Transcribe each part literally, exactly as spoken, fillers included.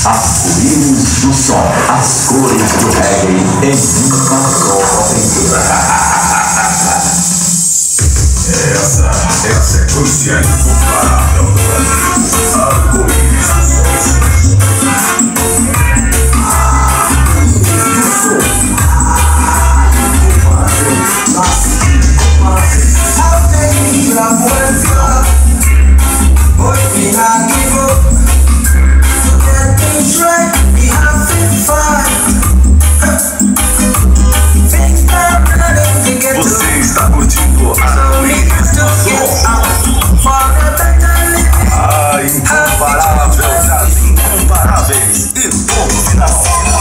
Arco-íris do som, as cores do reggae em uma só aventura. Essa é a sequência incomparável do Brasil. Arco-íris do som. I'll take you from one floor. Boy, we not give up. To get things right, we have to fight. Things are running to get to. Você está curtindo Arco-íris do som. A incomparável das incomparáveis e ponto final.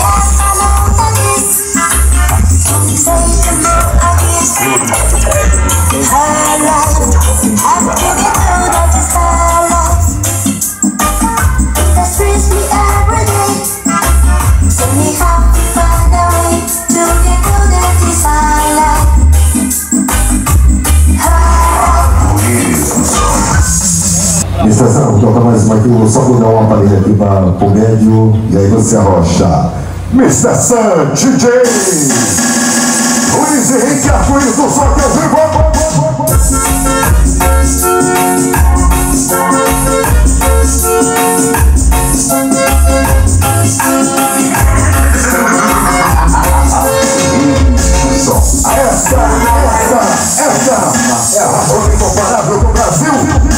Estação, toca mais uma aqui, vou só mudar um aparelho aqui para o médio e aí você arrocha. mister Sun, D J Luiz Henrique, Arco-íris do som, que eu vivo. Essa, essa, essa é a razão incomparável do Brasil.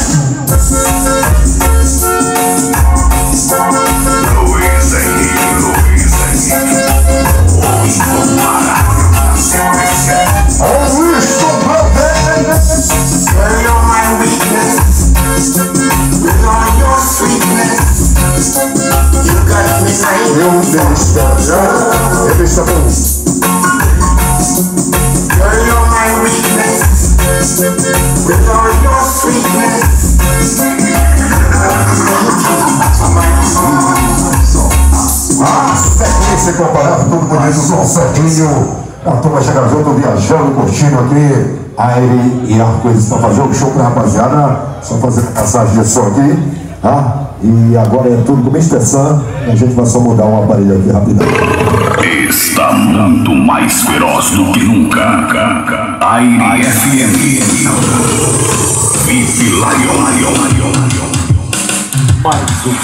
Luiz Henrique, Luiz Henrique, o incomparável da sequência. Oh, Luiz, Girl, you're my weakness. With all your sweetness, you got me saying. meu Deus, já deixa bom. Girl, you're my weakness. With all your sweetness. Ah, sequência comparável, todo bonito, som certinho. A turma chega junto, viajando, curtindo aqui. Irei e Arco, eles estão fazendo um show pra rapaziada. Só fazendo passagem de som aqui. Ah, e agora é tudo com mister Sun. A gente vai só mudar um aparelho aqui rapidão. Está muito mais feroz do que nunca. Irei F M. Vive Lion. Mais um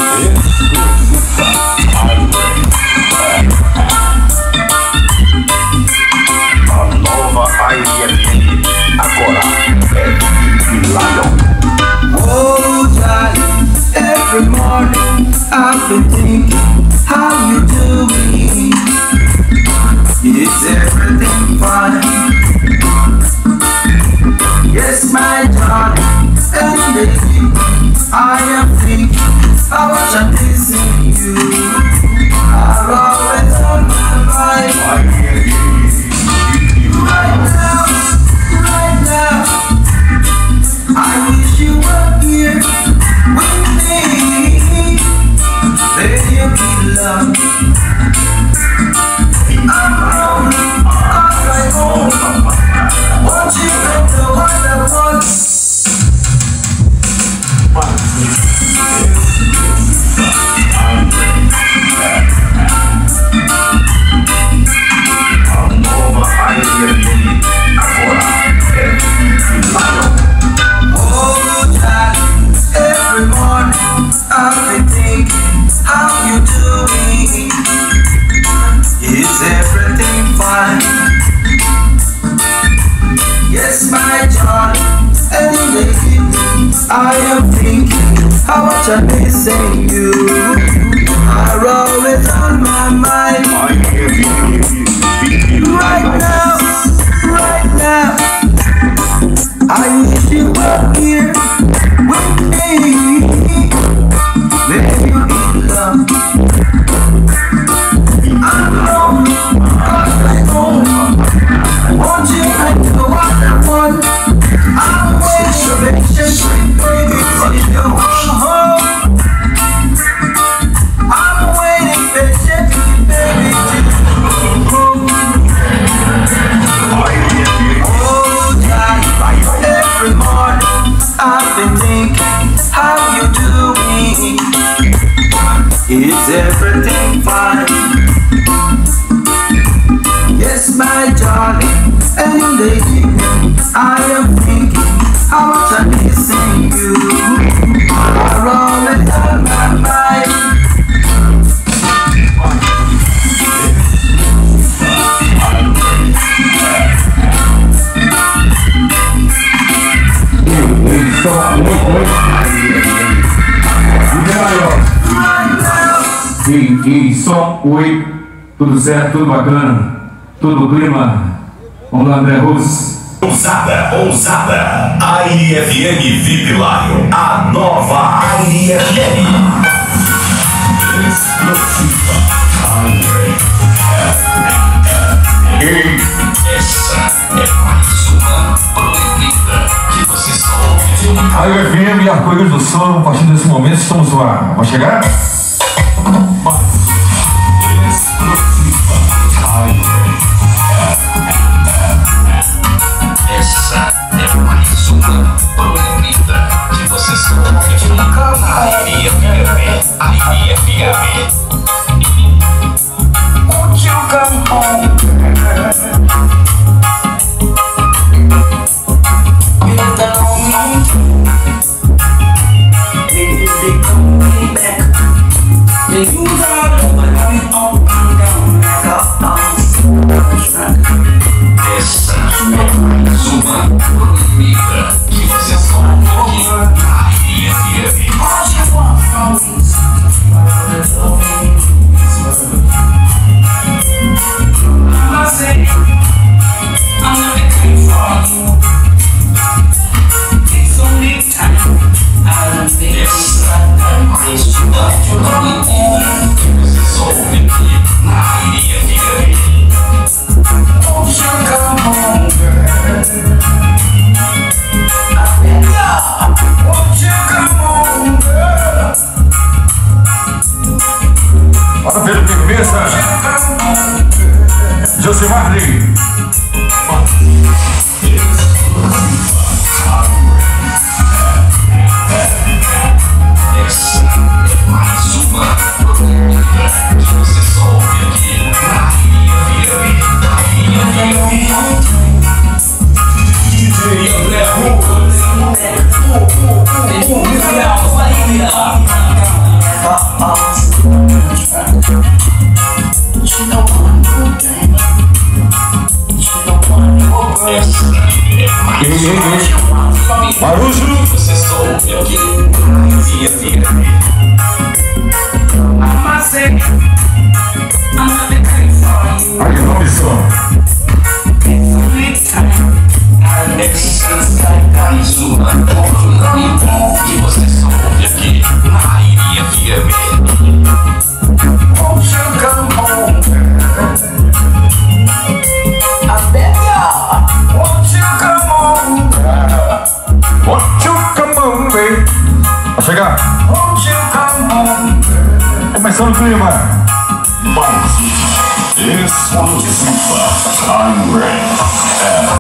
A nova Irei F M. Agora é Vive Lion. Oh, darling, every morning I've been thinking how you doing. Is everything fine? Yes, my darling, and baby, I am thinking how much I'm missing you. I'll always on my mind. Right now, right now, I wish you were here with me. Baby, you be loved. I'm alone, I'm right home. Won't you make the one I want? A nova Irei F M. Agora é Vive Lion. Oh, darling, every morning I've been thinking how you doing. Is everything fine? Yes, my darling, and lately I am thinking how much I'm missing you. You're always on my mind. Right now, right now, I wish you were here with me. Baby, you be loved. I'm alone, I'm right home. Won't you make the one I want? I'm waiting patiently, baby, till you come home. I'm waiting patiently, baby, till you come home. Oh, darling, every morning Is everything fine? Yes, my darling and lady, I am thinking how much I'm missing you. You're always on my mind. E, e som, oi, tudo certo, tudo bacana, tudo clima. Vamos lá, André Russo. Ousada, ousada, A I F M V I P Lion, a nova A I F M. Explosiva, Irei. Essa é mais uma proibida que você só ouve. A I F M e Arco do Som, a partir desse momento estamos no ar. Vai chegar? Explosiva, Irei. Essa é mais uma proibida que você só ouve. A I F M, A I F M. Won't you come home? It's been a long, long time. Maybe they come back. They use our love and up and down like a house track. Essa é mais uma proibida que você só ouve. A I F M. All you want from me is I say, I'm not looking for you. It's only time. I don't think it's right. Mais uma proibida que você só ouve aqui na A I F M. Won't you come home, girl? I beg ya. Won't you come home, girl? Bora ver o que começa. Josimar Lee. Essa é mais uma proibida que você só ouve aqui na A I F M. A I F M. D J André Russo. Essa é mais uma Marujo. você só ouve aqui na A I F M. I must say, I'm not looking for you. Aí, nome som. It's only time. I don't Essa é mais uma proibida que você só ouve aqui na A I F M. Won't you come home, girl? I beg ya. Won't you come home, girl? Won't you come on, baby? Vai chegar? Won't you come home, girl? Começando o clima. Mais explosiva, Irei.